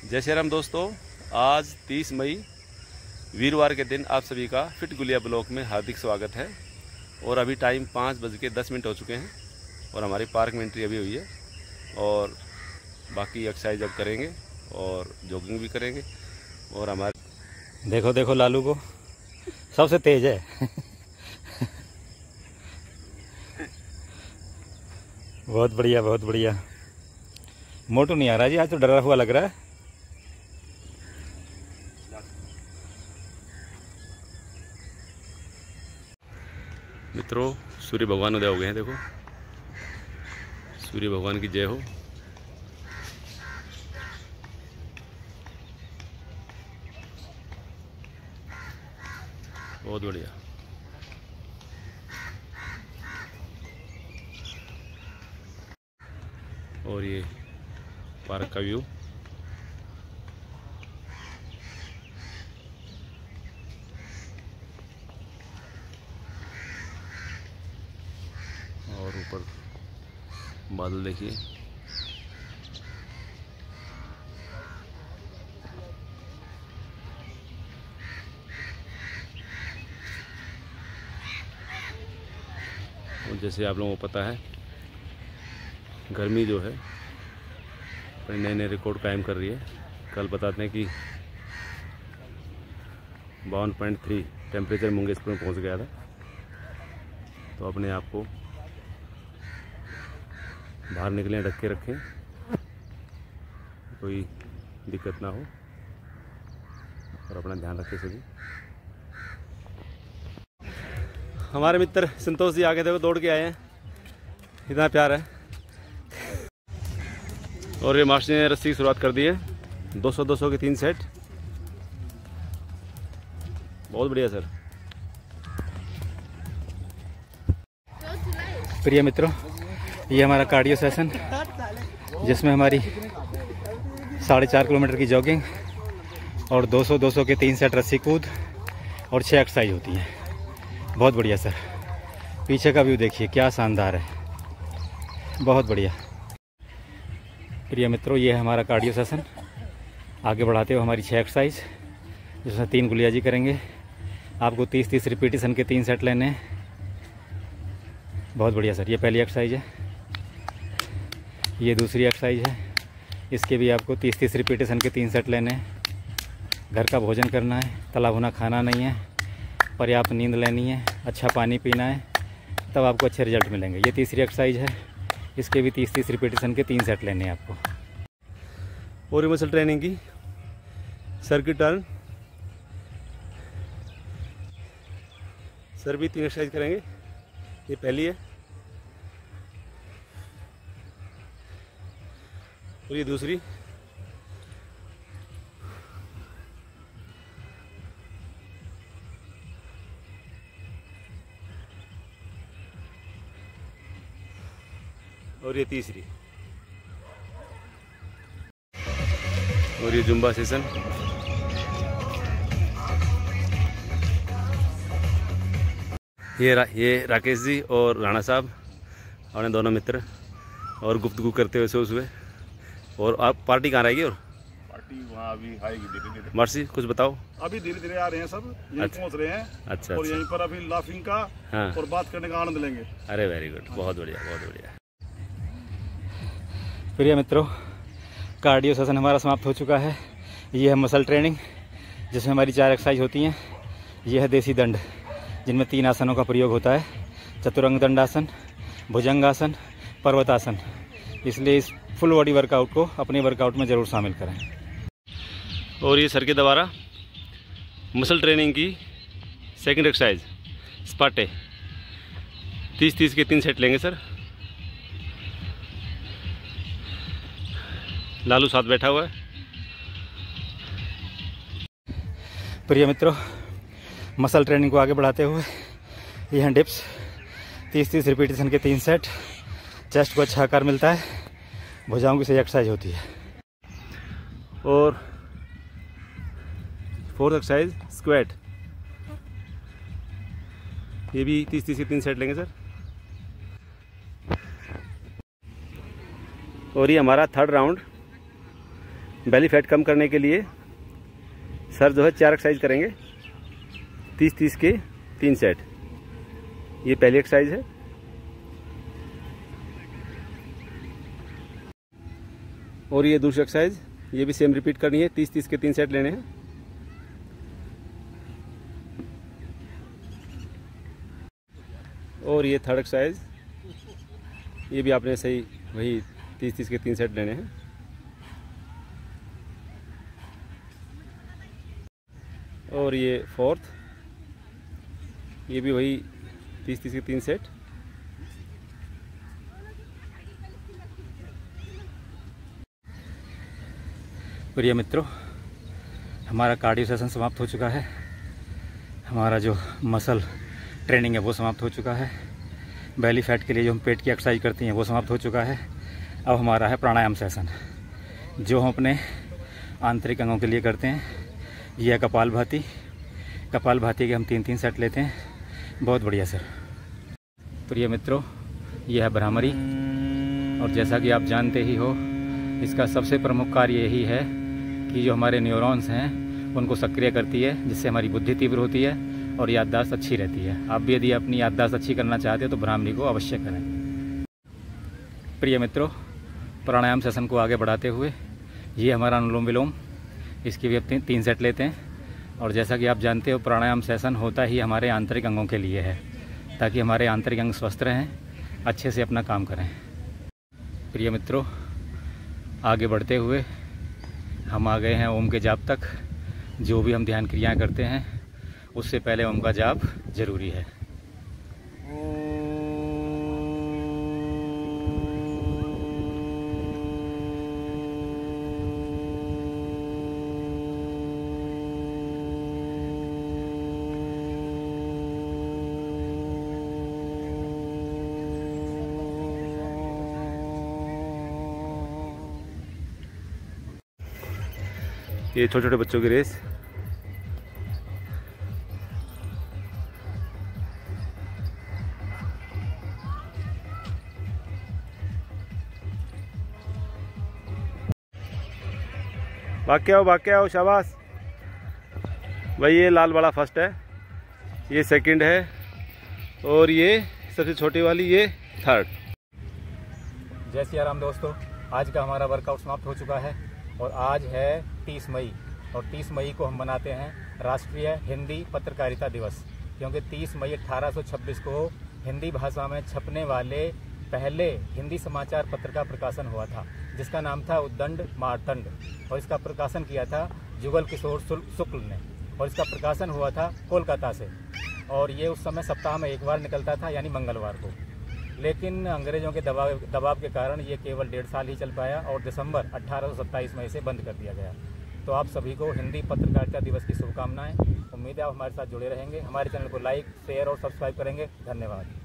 जय श्री राम दोस्तों, आज 30 मई वीरवार के दिन आप सभी का फिट गुलिया ब्लॉक में हार्दिक स्वागत है। और अभी टाइम 5:10 हो चुके हैं और हमारी पार्क में एंट्री अभी हुई है और बाकी एक्सरसाइज अब करेंगे और जॉगिंग भी करेंगे। और हमारे देखो देखो लालू को सबसे तेज है। बहुत बढ़िया बहुत बढ़िया। मोटू नहीं आ रहा जी, आज तो डरा हुआ लग रहा है। मित्रों, सूर्य भगवान उदय हो गए हैं। देखो, सूर्य भगवान की जय हो। बहुत बढ़िया। और ये पार्क का व्यू। और ऊपर बादल देखिए। और जैसे आप लोगों को पता है, गर्मी जो है अपने नए नए रिकॉर्ड कायम कर रही है। कल बताते हैं कि 52.3 टेम्परेचर मुंगेशपुर में पहुंच गया था। तो अपने आप को बाहर निकलें, ढक के रखें, कोई दिक्कत ना हो और अपना ध्यान रखें सभी। हमारे मित्र संतोष जी आगे थे, वो दौड़ के आए हैं। इतना प्यार है। और ये मास्टर ने रस्सी की शुरुआत कर दी है। 200-200 के 3 सेट। बहुत बढ़िया सर। प्रिय मित्रों, ये हमारा कार्डियो सेशन, जिसमें हमारी 4.5 किलोमीटर की जॉगिंग और 200-200 के 3 सेट रस्सी कूद और 6 एक्सरसाइज होती हैं। बहुत बढ़िया सर। पीछे का व्यू देखिए, क्या शानदार है। बहुत बढ़िया। प्रिय मित्रों, ये है हमारा कार्डियो सेशन। आगे बढ़ाते हुए हमारी 6 एक्सरसाइज, जिसमें 3 गुलिया जी करेंगे। आपको 30-30 रिपीटेशन के 3 सेट लेने हैं। बहुत बढ़िया सर। ये पहली एक्सरसाइज है, ये दूसरी एक्सरसाइज है। इसके भी आपको 30-30 रिपीटेशन के 3 सेट लेने हैं। घर का भोजन करना है, तला भुना खाना नहीं है, पर्याप्त नींद लेनी है, अच्छा पानी पीना है, तब आपको अच्छे रिजल्ट मिलेंगे। ये तीसरी एक्सरसाइज है, इसके भी 30-30 रिपीटेशन के 3 सेट लेने हैं आपको। और मसल ट्रेनिंग की सर्किट टर्न सर भी 3 एक्सरसाइज करेंगे। ये पहली है और ये दूसरी। और ये तीसरी। और ये जुम्बा सेशन। ये राकेश जी और राणा साहब, अपने दोनों मित्र, और गुफ्तगू करते हुए सुबह। और आप पार्टी कहाँ रहेगी? और पार्टी वहाँ अभी आएगी धीरे धीरे। मर्सी कुछ बताओ। अभी धीरे धीरे आ रहे हैं, सब यहीं पहुँच रहे हैं। अच्छा। और यहीं पर अभी लाफिंग का हाँ। और बात करने का आनंद लेंगे। अरे वेरी गुड, बहुत बढ़िया बहुत बढ़िया। प्रिय मित्रों, कार्डियो सेशन हमारा समाप्त हो चुका है। ये है मसल ट्रेनिंग, जिसमें हमारी 4 एक्सरसाइज होती हैं। ये है देसी दंड, जिनमें 3 आसनों का प्रयोग होता है। चतुरंग दंडासन, भुजंगासन, पर्वतासन। इसलिए इस फुल बॉडी वर्कआउट को अपने वर्कआउट में ज़रूर शामिल करें। और ये सर के दोबारा मसल ट्रेनिंग की सेकंड एक्सरसाइज स्पाटे। 30-30 के 3 सेट लेंगे सर। लालू साथ बैठा हुआ है। प्रिय मित्रों, मसल ट्रेनिंग को आगे बढ़ाते हुए ये हैं डिप्स। 30-30 रिपीटेशन के 3 सेट। चेस्ट को अच्छा आकार मिलता है, भुजाओं की सही एक्सरसाइज होती है। और 4th एक्सरसाइज स्क्वाट। ये भी 30-30 के 3 सेट लेंगे सर। और ये हमारा 3rd राउंड बेली फैट कम करने के लिए सर जो है 4 एक्सरसाइज करेंगे, 30-30 के 3 सेट। ये पहली एक्सरसाइज है। और ये दूसरी एक्सरसाइज, ये भी सेम रिपीट करनी है, 30-30 के 3 सेट लेने हैं। और ये थर्ड एक्सरसाइज, ये भी आपने सही वही 30-30 के 3 सेट लेने हैं। और ये फोर्थ, ये भी वही 30-30 के 3 सेट। प्रिय मित्रों, हमारा कार्डियो सेशन समाप्त हो चुका है। हमारा जो मसल ट्रेनिंग है वो समाप्त हो चुका है। बेली फैट के लिए जो हम पेट की एक्सरसाइज करती हैं वो समाप्त हो चुका है। अब हमारा है प्राणायाम सेशन, जो हम अपने आंतरिक अंगों के लिए करते हैं। यह कपालभाति के हम 3-3 सेट लेते हैं। बहुत बढ़िया सर। प्रिय मित्रों, यह है भ्रामरी, और जैसा कि आप जानते ही हो, इसका सबसे प्रमुख कार्य यही है कि जो हमारे न्यूरॉन्स हैं उनको सक्रिय करती है, जिससे हमारी बुद्धि तीव्र होती है और याददाश्त अच्छी रहती है। आप भी यदि अपनी याददाश्त अच्छी करना चाहते हो तो भ्रामरी को अवश्य करें। प्रिय मित्रों, प्राणायाम सेशन को आगे बढ़ाते हुए ये हमारा अनुलोम विलोम, इसकी भी अब 3 सेट लेते हैं। और जैसा कि आप जानते हो, प्राणायाम सेशन होता ही हमारे आंतरिक अंगों के लिए है, ताकि हमारे आंतरिक अंग स्वस्थ रहें, अच्छे से अपना काम करें। प्रिय मित्रों, आगे बढ़ते हुए हम आ गए हैं ओम के जाप तक। जो भी हम ध्यान क्रियाएं करते हैं उससे पहले ओम का जाप जरूरी है। ये छोटे छोटे बच्चों की रेस। भाग के आओ, शाबाश भाई। ये लाल वाला फर्स्ट है, ये सेकंड है, और ये सबसे छोटी वाली ये थर्ड। जय सिया राम दोस्तों, आज का हमारा वर्कआउट समाप्त हो चुका है। और आज है 30 मई, और 30 मई को हम मनाते हैं राष्ट्रीय हिंदी पत्रकारिता दिवस, क्योंकि 30 मई 1826 को हिंदी भाषा में छपने वाले पहले हिंदी समाचार पत्र का प्रकाशन हुआ था, जिसका नाम था उद्दंड मार्तंड, और इसका प्रकाशन किया था जुगल किशोर शुक्ल ने, और इसका प्रकाशन हुआ था कोलकाता से। और ये उस समय सप्ताह में एक बार निकलता था, यानी मंगलवार को। लेकिन अंग्रेजों के दबाव के कारण ये केवल 1.5 साल ही चल पाया, और दिसंबर 1827 में इसे बंद कर दिया गया। तो आप सभी को हिंदी पत्रकारिता दिवस की शुभकामनाएं। उम्मीद है आप हमारे साथ जुड़े रहेंगे। हमारे चैनल को लाइक, शेयर और सब्सक्राइब करेंगे। धन्यवाद।